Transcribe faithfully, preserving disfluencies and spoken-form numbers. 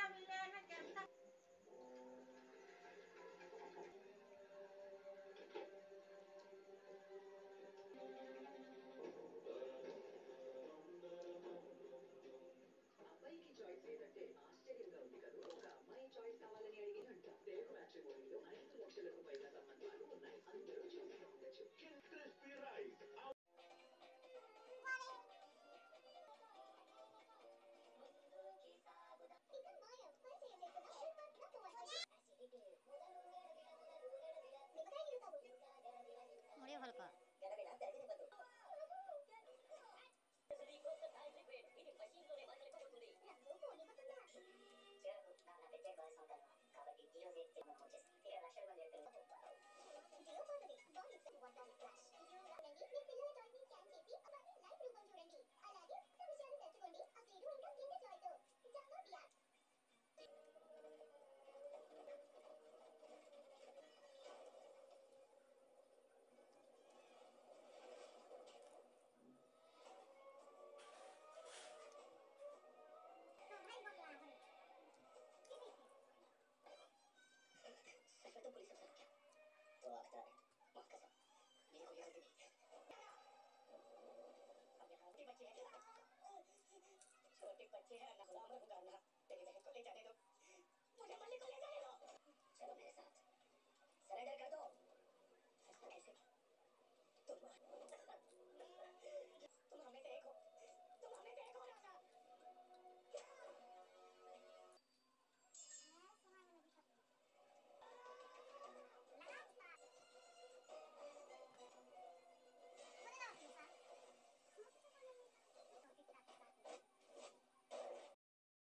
అబ్బాయికి చాయిస్ లేదంటే ఆశ్చర్యంగా ఉంది కదా. ఒక అమ్మాయి చాయిస్ కావాలని అడిగినంట. తెలుగు మ్యాట్రిమోనీలో ఐదు లక్షలకు పైగా సంబంధాలు ఉన్నాయి. అందరూ చూసి ఉండొచ్చు. క్రిస్పీ రైస్ मुड़े हल्का तो पुलिस अफसर क्या तो आता है माफ कसम मेरे को ये गलती नहीं अब यहाँ छोटे बच्चे हैं छोटे बच्चे हैं